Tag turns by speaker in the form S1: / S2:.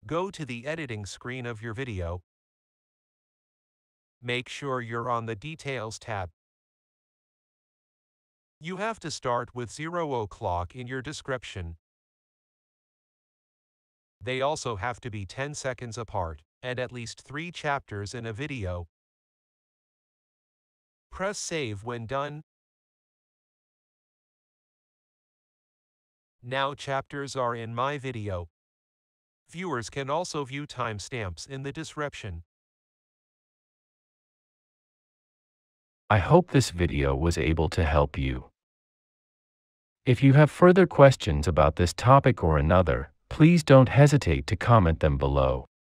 S1: Go to the editing screen of your video. Make sure you're on the Details tab. You have to start with 0 o'clock in your description. They also have to be 10 seconds apart, and at least 3 chapters in a video. Press save when done. Now chapters are in my video. Viewers can also view timestamps in the description.
S2: I hope this video was able to help you. If you have further questions about this topic or another, please don't hesitate to comment them below.